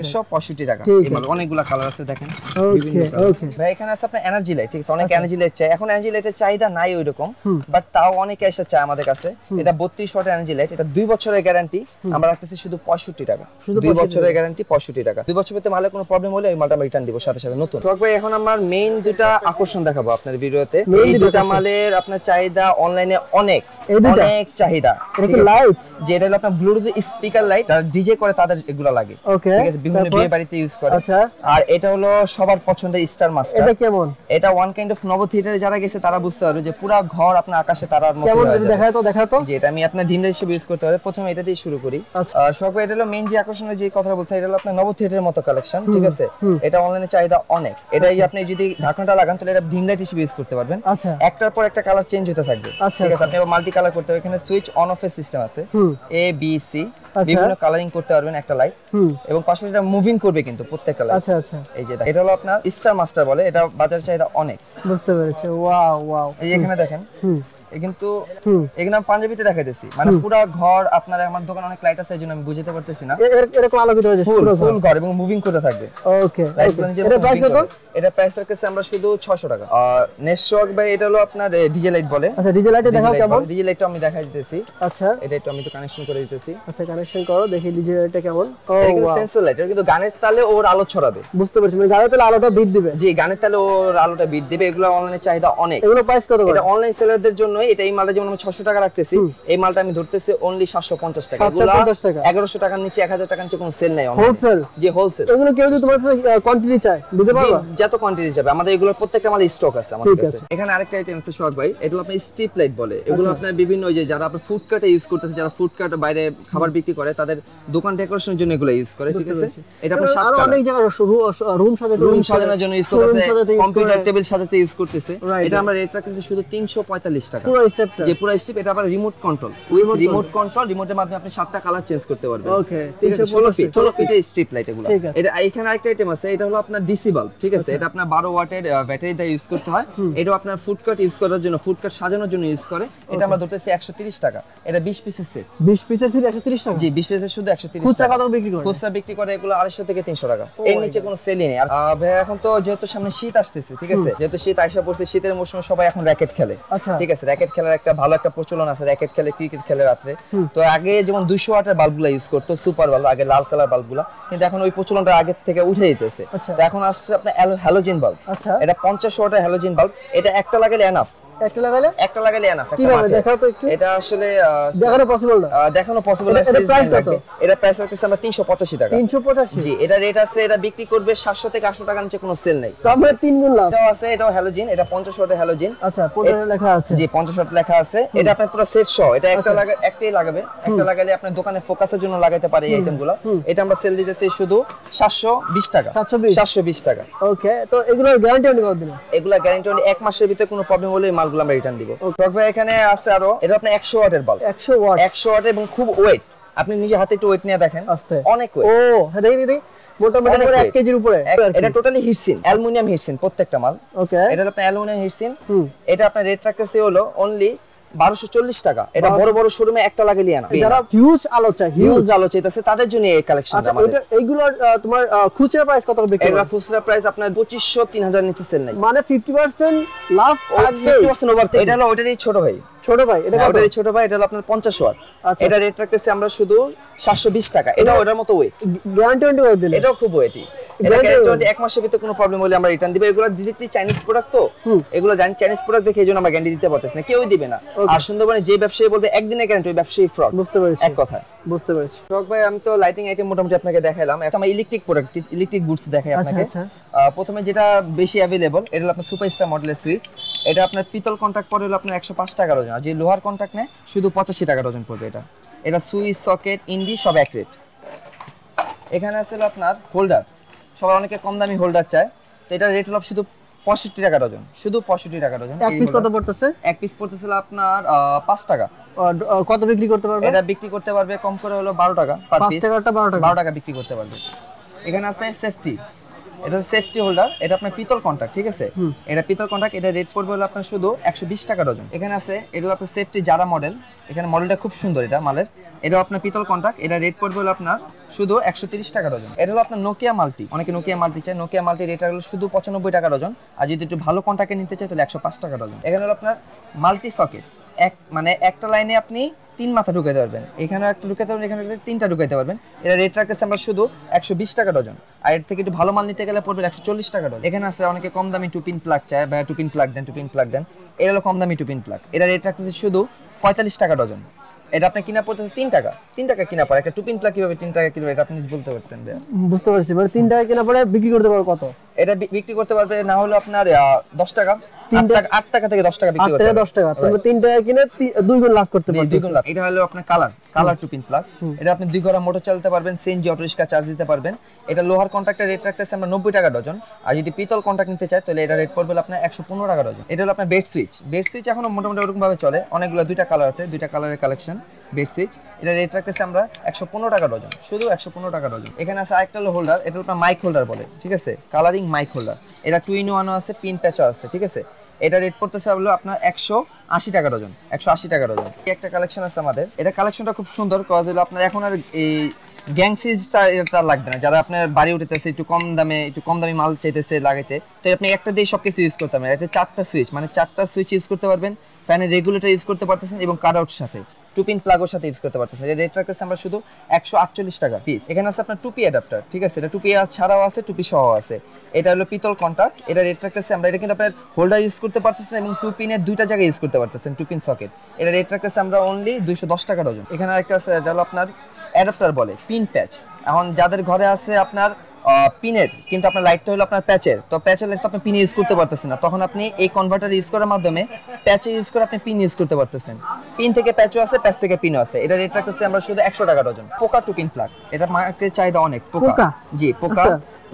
165 টাকা। এগুলো অনেকগুলো কালার আছে দেখেন বিভিন্ন কালার। ভাই এখানে আছে আপনার এনার্জি লাইট, ঠিক আছে, অনেক এনার্জি লাইট চাই, এখন এনার্জি লাইটের চাহিদা নাই ওইরকম, বাট তাও অনেকে এসে চায় আমাদের কাছে। এটা 32 ওয়াটের এনার্জি লাইট, এটা 2 বছরের গ্যারান্টি, আমরা রাখতেছি শুধু 65 টাকা, 2 বছরের গ্যারান্টি 65 টাকা। 2 বছর পরে মালে কোনো প্রবলেম হলে এই মালটা আমরা রিটার্ন দিব সাথে সাথে নতুন। তো ভাই এখন আমার মেইন দুটো আকর্ষণ দেখাবো আপনার ভিডিওতে। এই দুটো মালের আপনার চাহিদা অনলাইনে অনেক অনেক চাহিদা। লাইট যেটা হলো আপনার ব্লুটুথ স্পিকার লাইট, যারা ডিজে করে তাদের এগুলো লাগে, ঠিক আছে, বিভিন্ন বিয়ে বাড়িতে ইউজ করে। আর এটা হলো সবার পছন্দের স্টার মাস্টার। এটা কেমন? এটা ওয়ান কাইন্ড অফ নব থিয়েটারে যারা গেছে তারা বুঝতে পারবে যে পুরো ঘর আপনার আকাশে তারার মতো হয়ে যাবে। দেখায় তো যে এটা আমি আপনার ডিম লাইট হিসেবে ইউজ করতে পারি। প্রথমে এটা দিয়ে শুরু করি। সব এটা হলো মেইন যে আকর্ষণের যে কথা বলতে, এটা হলো আপনার নব থিয়েটারের মতো কালেকশন, ঠিক আছে। এটা অনলাইনে চাহিদা অনেক। এটা আপনি যদি ঢাকনাটা লাগান তাহলে এটা ডিম লাইট হিসেবে ইউজ করতে পারবেন। একটার পর একটা কালার চেঞ্জ হতে থাকবে, ঠিক আছে। আপনি মাল্টি কালার করতে পারবেন, এখানে সুইচ অন অফ এর সিস্টেম আছে, এ বি সি বিভিন্ন কালারিং করতে পারবেন একটা লাইট, এবং পাশাপাশি এটা মুভিং করবে কিন্তু প্রত্যেকটা লাইট। এই যে এটা হলো আপনার স্টার মাস্টার বলে, এটা বাজার চাহিদা অনেক। বুঝতে পেরেছি। Wow wow. এই যে এখানে দেখেন, কিন্তু এখানে আমি পাঞ্জাবিতে দেখাইতেছি, মানে পুরো ঘর আপনার, আমার দোকানে অনেক লাইট আছে এইজন্য আমি বুঝাতে পারতেছি না, এরকম আলোকিত হয়ে যাচ্ছে পুরো ফুল ঘর এবং মুভিং করতে থাকবে। ওকে, এটা প্রাইস কত? এটা প্রাইস রাখতেছি আমরা শুধু 600 টাকা। নেক্সট শক ভাই এটা হলো আপনার ডিজে লাইট বলে। আচ্ছা, ডিজে লাইটে দেখাও কেমন? ডিজে লাইটটা আমি দেখাই দিতেছি। আচ্ছা, এটা একটু আমি তো কানেকশন করে দিতেছি। আচ্ছা, কানেকশন করো, দেখি ডিজে লাইটটা কেমন। এটা কিন্তু সেন্সর লাইট, এটা কিন্তু গানের তালে ওর আলো ছড়াবে। বুঝতে পারছি, মানে গানের তালে আলোটা বিট দিবে। জি, গানের তালে ওর আলোটা বিট দিবে। এগুলো অনলাইনে চাহিদা অনেক। এগুলো প্রাইস কত? এটা অনলাইন সেলারদের জন্য। এটা এই মালটা যেমন আমি 600 টাকা রাখতেছি, এই মালটা আমি ধরতেছি অনলি 750 টাকা। এগুলো 1100 টাকার নিচে 1000 টাকার নিচে কোনো সেল নাই। হোলসেল? জি, হোলসেল। এগুলো কেউ যদি তোমার কাছে কোয়ান্টিটি চায় দিতে পারবা? যত কোয়ান্টিটি চাবে, আমাদের এগুলো প্রত্যেকটা মাল স্টক আছে আমাদের কাছে। এখানে আরেকটা আইটেম আছে শখ ভাই, এটা হলো আপনার স্ট্রিপ লাইট বলে। এগুলো আপনার বিভিন্ন ওই যে যারা আপনার ফুড কার্টে ইউজ করতেছে, যারা ফুড কার্টে বাইরে খাবার বিক্রি করে, তাদের দোকান ডেকোরেশনের জন্য এগুলো ইউজ করে, ঠিক আছে। এটা আপনার আর অনেক জায়গায় রুম সাজানোর জন্য ইউজ করতেছে, কম্পিউটার টেবিল সাজাতে ইউজ করতেছে। এটা আমরা রেট রাখতেছি শুধু 345 টাকা পুরো স্টেপটা। যে পুরো স্টেপ। এটা আবার রিমোট কন্ট্রোল, রিমোটের মাধ্যমে আপনি 7টা কালার চেঞ্জ করতে পারবেন। ওকে, 16 ফিটের স্ট্রিপ লাইট এগুলো। এটা এখানে আরেকটা আইটেম আছে, এটা হলো আপনার ডিসি বাল্ব, ঠিক আছে। এটা আপনার 12 ওয়াটের ব্যাটারি দিয়ে ইউজ করতে হয়। এটা আপনার ফুড কার্ট ইউজ করার জন্য, ফুড কার্ট সাজানোর জন্য ইউজ করে। এটা আমরা ধরতেছি 130 টাকা। এটা 20 পিসের সেট। 20 পিসের সেট 130 টাকা? জি, 20 পিসের শুধু 130 টাকা। খুচরা কত বিক্রি করে? খুচরা বিক্রি করে এগুলো 250 থেকে 300 টাকা। এর নিচে কোনো সেলই নেই। আর ভাই এখন তো যেহেতু সামনে শীত আসতেছে, ঠিক আছে, যেহেতু শীত আইসা পড়ছে, শীতের মৌসুমে সবাই এখন র‍্যাকেট খেলে, ঠিক আছে। র‍্যাকেট খেলার একটা ভালো একটা প্রচলন আছে, র‍্যাকেট খেলে, ক্রিকেট খেলে রাত্রে। তো আগে যেমন 200 ওয়াটের বাল্বগুলো ইউজ করতো, সুপার বাল্ব, আগে লাল কালার বাল্বগুলো, কিন্তু এখন ওই প্রচলনটা আগের থেকে উঠে যেতেছে। তো এখন আসছে আপনার হ্যালোজেন বাল্ব। এটা 50 ওয়াটের হ্যালোজেন বাল্ব। এটা একটা লাগালে এনাফ। একটা লাগালে এনাফ। কিভাবে দেখাও তো একটু? এটা আসলে দেখানো পসিবল না। দেখানো পসিবল না। এটা প্রাইস কত? এটা প্রাইস রাখতেছি আমরা 385 টাকা। 385? জি, এটা রেট আছে। এটা বিক্রি করবে 700 থেকে 800 টাকার নিচে কোনো সেল নাই। তো আমরা 3 গুণ লাভ। এটাও আছে, এটাও হ্যালোজেন। এটা 50 ওয়াটের হ্যালোজেন। আচ্ছা, 50 লেখা আছে। জি, 50 ওয়াট লেখা আছে। এটা আপনার পুরো সেট সহ। এটা একটাই লাগাবে। একটা লাগালে আপনার দোকানে ফোকাসের জন্য লাগাইতে পারে এই আইটেমগুলো। এটা আমরা সেল দিতেছি শুধু 720 টাকা। 720 টাকা। ওকে, তো এগুলোর গ্যারান্টি অনেক কত দিন? এগুলা গ্যারান্টি 1 মাসের ভিতরে কোনো প্রবলেম হলে এই মালগুলো আমরা রিটার্ন দিব। ভাই এখানে আছে আরো, এটা আপনার 100 ওয়াটের বাল্ব। 100 ওয়াট? 100 ওয়াট এবং খুব ওয়েট। আপনি নিজে হাতে একটু ওয়েট নিয়ে দেখেন, অনেক ওয়েট। ও হ্যাঁ, দেখি মোটামুটি 1 কেজির উপরে। এটা টোটালি হিটসিন, অ্যালুমিনিয়াম হিটসিন প্রত্যেকটা মাল। ওকে, এটা আপনার অ্যালুমিনিয়াম হিটসিন। এটা আপনার রেট রাখতেছে হলো অনলি 1240 টাকা। এটা বড় বড় শোরুমে একটা লাগালি না। যারা হিউজ আলো চাইতেছে তাদের জন্য এই কালেকশনটা আমাদের। এটা এইগুলো তোমার খুচরা প্রাইস কত বিক্রি? এগুলো খুচরা প্রাইস আপনার 2500 3000 নিচে সেল নাই। মানে 50% লাভ থাকবে। 50% ওভার। এটা হলো ওটারই ছোট ভাই। এটা ওটারই ছোট ভাই। এটা হলো আপনার 50 ওয়াট। এটা রেট রাখতেছি আমরা শুধু 720 টাকা। এটা ওটার মতো ওয়েট। গ্যারান্টি কত দিন? এটাও খুব ওয়েটি। এটা গ্যারান্টি 1 মাসের ভিতরে কোনো প্রবলেম হলে আমরা রিটার্ন দিব। এগুলো ডিরেক্টলি চাইনিজ প্রোডাক্ট, তো এগুলো জানি চাইনিজ প্রোডাক্ট দেখে এইজন্য আমরা গ্যারান্টি দিতে পারতেছি না, কেউই দিবে না। আর সুন্দরবনে যে ব্যবসায়ী বলবে একদিনের গ্যারান্টি, ওই ব্যবসায়ী ফ্রড। বুঝতে পেরেছি, এক কথা বুঝতে পেরেছি। শখ ভাই, আমি তো লাইটিং আইটেম মোটামুটি আপনাকে দেখাইলাম। এখন আমি ইলেকট্রিক প্রোডাক্ট, ইলেকট্রিক গুডস দেখাই আপনাকে। প্রথমে যেটা বেশি अवेलेबल, এটা হলো আপনার সুপারস্টার মডেলের সুইচ। এটা আপনার পিতল কন্টাক্ট পড়ে হলো আপনার 105 টাকা ডজন। আর যে লোহার কন্টাক্ট নেয় শুধু 85 টাকা ডজন পড়বে। এটা সুইচ, সকেট, ইন্ডি সব এক রেট। এখানে আছে আপনার হোল্ডার। সবাই অনেকে কম দামি হোল্ডার চায়, তো এটা রেট হলো শুধু 65 টাকা ডজন। শুধু 65 টাকা ডজন। এক পিস কত পড়তেছে? এক পিস পড়তেছিল আপনার 5 টাকা। কত বিক্রি করতে পারবে? এটা বিক্রি করতে পারবে কম করে হলো 12 টাকা পার পিস। 5 টাকাটা 12 টাকা। 12 টাকা বিক্রি করতে পারবে। এখানে আছে সেফটি। এটা সেফটি হোল্ডার, এটা আপনার পিতল কন্টাক্ট, ঠিক আছে? এটা পিতল কন্টাক্ট, এটা রেট পড়বে হলো আপনার শুধু 120 টাকা ডজন। এখানে আছে এটা হলো আপনার সেফটি জারা মডেল, এখানে মডেলটা খুব সুন্দর, এটা মালের, এটা আপনার পিতল কন্টাক্ট, এটা রেট পড়বে হলো আপনার শুধু 130 টাকা ডজন। এটা হলো আপনার নোকিয়া মাল্টি, অনেকে নোকিয়া মাল্টি চায়, নোকিয়া মাল্টি রেট হলো শুধু 95 টাকা ডজন। আর যদি একটু ভালো কন্টাক্টে নিতে চায় তাহলে 105 টাকা ডজন। এখানে হলো আপনার মাল্টি সকেট, মানে একটা লাইনে আপনি 3 মাথা ঢুকাইতে পারবেন, এখানে একটা ঢুকাইতে পারবেন, এখানে 3টা ঢুকাইতে পারবেন। এটা রেট রাখতেছে আমরা শুধু 120 টাকা ডজন। আর এর থেকে একটু ভালো মাল নিতে গেলে পড়বে 140 টাকা ডজন। এখানে আছে অনেকে কম দামি টুপিন প্লাগ চায়, বা টুপিন প্লাগ দেন, এটা হলো কম দামি টুপিন প্লাগ, এটা রেট রাখতেছে শুধু 45 টাকা ডজন। এটা আপনি কিনা পড়তেছে 3 টাকা কিনা পড়ে, একটা টুপিন প্লাগ কিভাবে 3 টাকা কিলো, এটা আপনি বলতে পারতেন? বুঝতে পারছি, মানে 3 টাকা কিনা পড়ে বিক্রি করতে পারবে কত? এটা বিক্রি করতে পারবে না হলো আপনার 10 টাকা, 8 টাকা থেকে 10 টাকা বিক্রি করতে পারবে। 10 টাকা, তুমি 3 টাকা কিনে 2 গুণ লাভ করতে পারবে। 2 গুণ লাভ। এটা হলো আপনার কালার টুপিন প্লাগ, এটা আপনি 2 ঘোড়া মোটর চালাতে পারবেন, সিএনজি অটো রিকশা চার্জ দিতে পারবেন। এটা লোহার কন্ট্রাক্টের রেট রাখতেছে আমরা 90 টাকা ডজন। আর যদি পিতল কন্ট্রাক্ট নিতে চাই তাহলে এটা রেট পড়বে আপনার 115 টাকা ডজন। এটা হলো আপনার বেড সুইচ এখনো মোটামুটি ওরকম ভাবে চলে, অনেকগুলো 2টা কালার আছে, 2টা কালারের কালেকশন বেড সুইচ। এটা রেট রাখতেছে আমরা 115 টাকা ডজন, শুধু 115 টাকা ডজন। এখানে আছে আরেকটা হলো হোল্ডার, এটা আপনার মাইক হোল্ডার বলে, ঠিক আছে? কালারিং মাইক হোল্ডার, এটা 2-in-1 আছে, পিন প্যাচও আছে, ঠিক আছে? এটা রেট পড়তেছে হলো আপনার 180 টাকা ডজন, 180 টাকা ডজন। একটা কালেকশন আছে আমাদের, এটা কালেকশনটা খুব সুন্দর, কজ হলো আপনার এখন আর এই গ্যাং সিরিজটা এটা লাগবে না, যারা আপনার বাড়ি উঠেতেছে একটু কম দামি মাল চাইতেছে লাগাইতে, তো আপনি একটা দিয়ে সবকিছু ইউজ করতে পারবেন। এটা 4টা সুইচ, মানে 4টা সুইচ ইউজ করতে পারবেন, ফ্যানের রেগুলেটর ইউজ করতে পারতেছেন এবং কাট আউট সাথে টুপিন প্লাগের সাথে ইউজ করতে পারতেছেন। এটা রেট রাখতেছে আমরা শুধু 148 টাকা পিস। এখানে আছে আপনার টুপি অ্যাডাপ্টার, ঠিক আছে? এটা টুপি ছাড়াও আছে, টুপি সহ আছে। এটা হলো পিতল কন্টাক্ট, এটা রেট রাখতেছে আমরা, এটা কিন্তু আপনার হোল্ডার ইউজ করতে পারতেছেন এবং টুপিনের 2টা জায়গায় ইউজ করতে পারতেছেন, টুপিন সকেট। এটা রেট রাখতেছে আমরা অনলি 210 টাকা ডজন। এখানে আরেকটা আছে, এটা হলো আপনার অ্যাডাপ্টার বলে, পিন প্যাচ। এখন যাদের ঘরে আছে আপনার পিনের, কিন্তু আপনার লাইটটা হলো আপনার প্যাচের, তো প্যাচের লাইট তো আপনি পিন ইউজ করতে পারতেছেন না, তখন আপনি এই কনভার্টার ইউজ করার মাধ্যমে প্যাচে ইউজ করে আপনি পিন ইউজ করতে পারতেছেন। পিন থেকে প্যাচও আছে, প্যাচ থেকে পিনও আছে। এটা রেট রাখতেছে আমরা শুধু 100 টাকা ডজন। পোকা টুপিন প্লাগ, এটা মার্কেটে চাহিদা অনেক। পোকা, জি পোকা,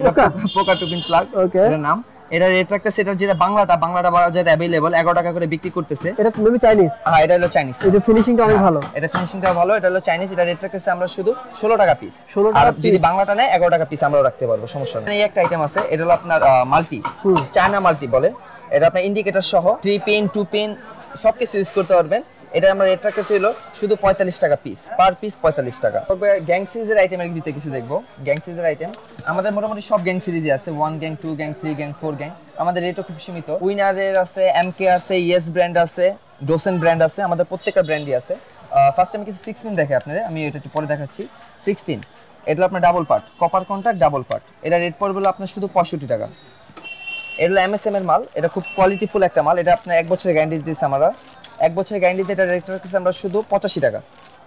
পোকা টুপিন প্লাগ এর নাম। এটা রেট রাখতেছে, এটা যেটা বাংলাটা বাজারে अवेलेबल 11 টাকা করে বিক্রি করতেছে। এটা মেবি চাইনিজ। হ্যাঁ, এটা হলো চাইনিজ। এটা ফিনিশিংটা অনেক ভালো, এটা ফিনিশিংটা ভালো, এটা হলো চাইনিজ। এটা রেট রাখতেছে আমরা শুধু 16 টাকা পিস। আর টাকা যদি বাংলাটা নেয় 11 টাকা পিস আমরাও রাখতে পারবো, সমস্যা নেই। এই একটা আইটেম আছে, এটা হলো আপনার মাল্টি, চায়না মাল্টি বলে। এটা আপনার ইন্ডিকেটর সহ 3 পিন 2 পিন সবকিছু ইউজ করতে পারবেন। এটা আমরা রেট রাখতেছি হলো শুধু 45 টাকা পিস, পার পিস 45 টাকা। তবে গ্যাং সিরিজের আইটেমের দিতে কিছু দেখবো। গ্যাং সিরিজের আইটেম আমাদের মোটামুটি সব গ্যাং সিরিজে আছে, 1 গ্যাং 2 গ্যাং 3 গ্যাং 4 গ্যাং। আমাদের রেটও খুব সীমিত। উইনারের আছে, এমকে আছে, ইয়েস ব্র্যান্ড আছে, ডোসেন ব্র্যান্ড আছে, আমাদের প্রত্যেকটা ব্র্যান্ডই আছে। ফার্স্ট আমি কিছু 6 পিন দেখাই আপনাদের, আমি এটা একটু পরে দেখাচ্ছি। 6 পিন, এটা আপনার double part, copper contact double part. এটা রেট পড়বে আপনার শুধু 65 টাকা। এটা হলো এমএসএম এর মাল, এটা খুব কোয়ালিটিফুল একটা মাল। এটা আপনার 1 বছরের গ্যারান্টি দিতেছি আমরা, 1 বছরের গ্যারান্টিতে এটা রেট রাখতেছি আমরা শুধু 85 টাকা।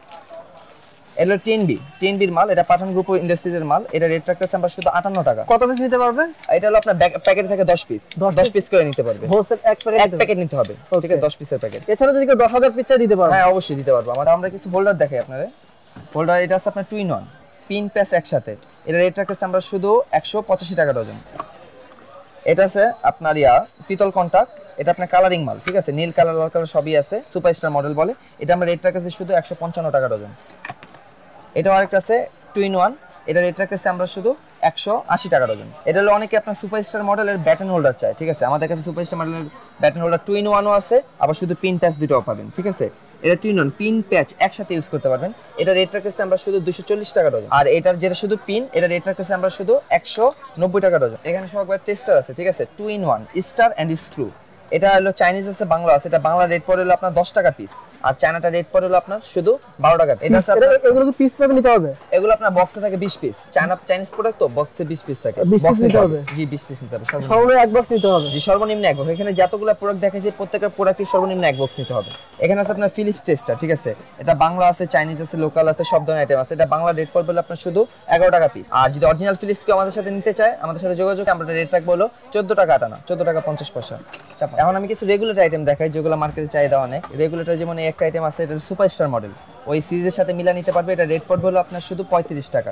এটা টিএনবির মাল, এটা পাঠান গ্রুপ ইন্ডাস্ট্রিজের মাল। এটা রেট রাখতেছি আমরা শুধু 58 টাকা। কত পিস নিতে পারবে? এটা হলো আপনার প্যাকেট থেকে 10 পিস, 10 পিস করে নিতে পারবে। হোলসেল এক প্যাকেট নিতে হবে, ঠিক আছে? 10 পিসের প্যাকেট। এছাড়া যদি কেউ 10,000 পিস চাই দিতে পারবে? হ্যাঁ, অবশ্যই দিতে পারবো। আমরা কিছু হোল্ডার দেখাই আপনাদের। হোল্ডার এটা আছে আপনার 2-in-1 পিন প্যাচ একসাথে। এটা রেট রাখতেছি আমরা শুধু 185 টাকা ডজন। এটা আছে আপনার পিতল কন্টাক্ট, এটা আপনার কালারিং মাল, ঠিক আছে? নীল কালার, লাল কালার সবই আছে, সুপারস্টার মডেল বলে। এটা আমরা রেট রাখতেছি শুধু 155 টাকা ডজন। এটাও আরেকটা আছে 2-in-1, এটা রেট রাখতেছি আমরা শুধু 180 টাকা ডজন। এটা হলো অনেকে আপনার সুপারস্টার মডেলের ব্যাটন হোল্ডার চায়, ঠিক আছে? আমাদের কাছে সুপারস্টার মডেলের ব্যাটন হোল্ডার 2-in-1ও আছে, আবার শুধু পিন প্যাচ দুটোও পাবেন, ঠিক আছে? এটা 2-in-1 পিন প্যাচ একসাথে ইউজ করতে পারবেন। এটা রেট রাখতেছি আমরা শুধু 240 টাকা ডজন। আর এটার যেটা শুধু পিন, এটা রেট রাখতেছি আমরা শুধু 190 টাকা ডজন। এখানে সব টেস্টার আছে, ঠিক আছে? 2-in-1 star and screw. এটা হলো চাইনিজ আছে, বাংলা আছে। এটা বাংলা রেট পড়ে হলো আপনার 10 টাকা পিস, আর চায়নাটা রেট পড়ে হলো আপনার শুধু 12 টাকা। এটা এগুলো কি পিস পাবে নিতে হবে? এগুলো আপনার বক্সে থাকে 20 পিস। চাইনিজ প্রোডাক্ট তো বক্সে 20 পিস থাকে। বক্স নিতে হবে? জি, 20 পিস নিতে হবে সর্বনিম্ন এক বক্স নিতে হবে। জি, সর্বনিম্ন এক বক্স। এখানে যতগুলো প্রোডাক্ট দেখাইছি প্রত্যেকটা প্রোডাক্টই সর্বনিম্ন এক বক্স নিতে হবে। এখানে আছে আপনার ফিলিপস চেস্টার, ঠিক আছে? এটা বাংলা আছে, চাইনিজ আছে, লোকাল আছে, সব ধরনের আইটেম আছে। এটা বাংলা রেট পড়বে আপনার শুধু 11 টাকা পিস। আর যদি অরিজিনাল ফিলিপস কেউ আমাদের সাথে নিতে চায়, আমাদের সাথে যোগাযোগ, আমরা রেট রাখবো হলো 14 টাকা আটানা, 14 টাকা 50 পয়সা। এখন আমি কিছু রেগুলেটর আইটেম দেখাই যেগুলো মার্কেটে চাহিদা অনেক। রেগুলেটর যেমন এই একটা আইটেম আছে, এটা সুপারস্টার মডেল, ওই সিরিজের সাথে মিলা নিতে পারবে। এটা রেট পড়বে হলো আপনার শুধু 35 টাকা।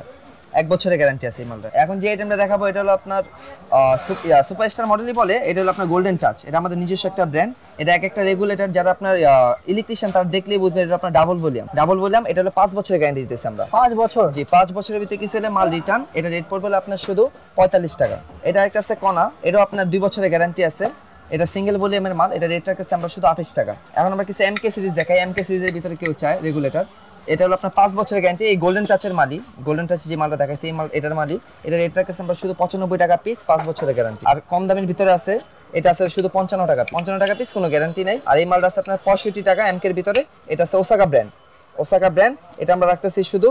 1 বছরের গ্যারান্টি আছে এই মালটা। এখন যে আইটেমটা দেখাবো এটা হলো আপনার সুপারস্টার মডেলই বলে, এটা হলো আপনার গোল্ডেন টাচ। এটা আমাদের নিজস্ব একটা ব্র্যান্ড। এটা একটা রেগুলেটর, যারা আপনার ইলেকট্রিশিয়ান তারা দেখলেই বুঝবেন এটা আপনার ডাবল ভলিউম। এটা হলো 5 বছরের গ্যারান্টি দিতেছি আমরা। 5 বছর? জি, 5 বছরের ভিতরে কিছু হলে মাল রিটার্ন। এটা রেট পড়বে আপনার শুধু 45 টাকা। এটা একটা আছে কনা, এটাও আপনার 2 বছরের গ্যারান্টি আছে। এটা সিঙ্গেল ভলিউমের মাল, এটা রেট রাখতেছি আমরা শুধু 28 টাকা। এখন আমরা কিছু এমকে সিরিজ দেখাই। এমকে সিরিজের ভিতরে কেউ চায় রেগুলেটর, এটা হলো আপনার 5 বছরের গ্যারান্টি। এই গোল্ডেন টাচের মালি, গোল্ডেন টাচ যে মালটা দেখাইছি এই মাল এটার মালি। এটা রেট রাখতেছি আমরা শুধু 95 টাকা পিস, 5 বছরের গ্যারান্টি। আর কম দামের ভিতরে আছে, এটা আছে শুধু 55 টাকা পিস, কোনো গ্যারান্টি নাই। আর এই মালটা আছে আপনার 65 টাকা এমকের ভিতরে। এটা আছে ওসাকা ব্র্যান্ড। এটা আমরা রাখতেছি শুধু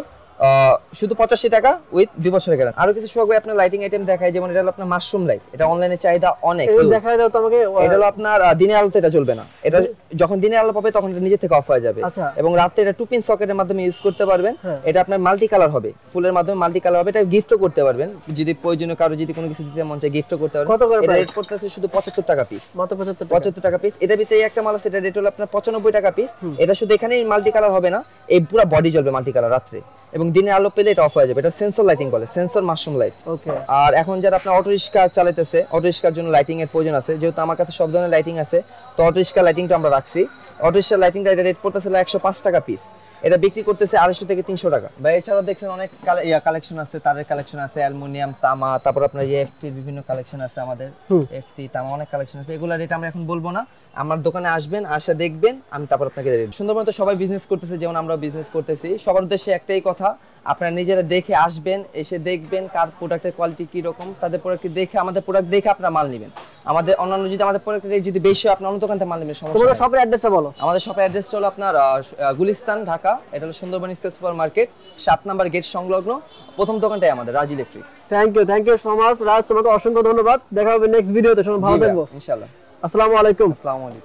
85 টাকা উইথ 2 বছরের গ্যারান্টি। আরো কিছু শখ আপনার লাইটিং আইটেম দেখাই, যেমন এটা হলো আপনার মাশরুম লাইট। এটা অনলাইনে চাহিদা অনেক। দেখাই দাও তো আমাকে। এটা হলো আপনার দিনের আলোতে এটা চলবে না। এটা যখন দিনের আলো পাবে তখন এটা নিজে থেকে অফ হয়ে যাবে। এবং রাতে এটা 2 পিন সকেটের মাধ্যমে ইউজ করতে পারবেন। এটা আপনার মাল্টি কালার হবে, ফুলের মাধ্যমে মাল্টি কালার হবে। এটা গিফটও করতে পারবেন, যদি প্রয়োজনীয় কারো যদি কোনো কিছু দিতে মন চায় গিফটও করতে পারবেন। এটা রেট পড়তেছে শুধু 75 টাকা পিস, মাত্র 75 টাকা পিস। এটার ভিতরে একটা মাল আছে, এটা রেট হলো আপনার 95 টাকা পিস। এটা শুধু এখানেই মাল্টি কালার হবে না, এই পুরো বডি জ্বলবে মাল্টি কালার রাত্রে, এবং দিনে আলো পেলে এটা অফ হয়ে যাবে। এটা সেন্সর লাইটিং বলে, সেন্সর মাশরুম লাইট। ওকে। আর এখন যারা আপনার অটো রিকশা চালাতেছে, অটো রিকশার জন্য লাইটিং এর প্রয়োজন আছে, যেহেতু আমার কাছে সব ধরনের লাইটিং আছে, তো অটো রিকশা লাইটিংটা আমরা রাখছি। অটো রিকশা লাইটিংটা এটা রেট পড়তেছিল 105 টাকা পিস, এটা বিক্রি করতেছে 250 থেকে 300 টাকা। বা এছাড়াও দেখছেন অনেক কালেকশন আছে, তারের কালেকশন আছে, অ্যালুমিনিয়াম, তামা, তারপর আপনার এফটি বিভিন্ন কালেকশন আছে আমাদের। এফটি, তামা অনেক কালেকশন আছে, এগুলা রেট আমরা এখন বলবো না। আমার দোকানে আসবেন, আসা দেখবেন, আমি তারপর আপনাকে রেট। সুন্দরবন তো সবাই বিজনেস করতেছে, যেমন আমরা বিজনেস করতেছি। সবার উদ্দেশ্যে একটাই কথা, আপনারা নিজেরা দেখে আসবেন, এসে দেখবেন কার প্রোডাক্টের কোয়ালিটি কি রকম, তাদের প্রোডাক্ট দেখে, আমাদের প্রোডাক্ট দেখে আপনারা মাল নেবেন। আমাদের অন্যান্য যদি আমাদের প্রোডাক্টের রেট যদি বেশি হয়, আপনি অন্য দোকান থেকে মাল নেবেন, সমস্যা নেই। তোমাদের শপের অ্যাড্রেসটা বলো। আমাদের শপের অ্যাড্রেসটা হলো আপনার গুলিস্তান, ঢাকা। এটা হলো Sundarban state super market 7 number gate সংলগ্ন, প্রথম দোকানটাই আমাদের, Raj electric. Thank you so much Raj, তোমাকে অসংখ্য ধন্যবাদ। দেখা হবে নেক্সট ভিডিওতে। সবাই ভালো থাকবো ইনশাআল্লাহ। আসসালামু আলাইকুম। আসসালামু আলাইকুম।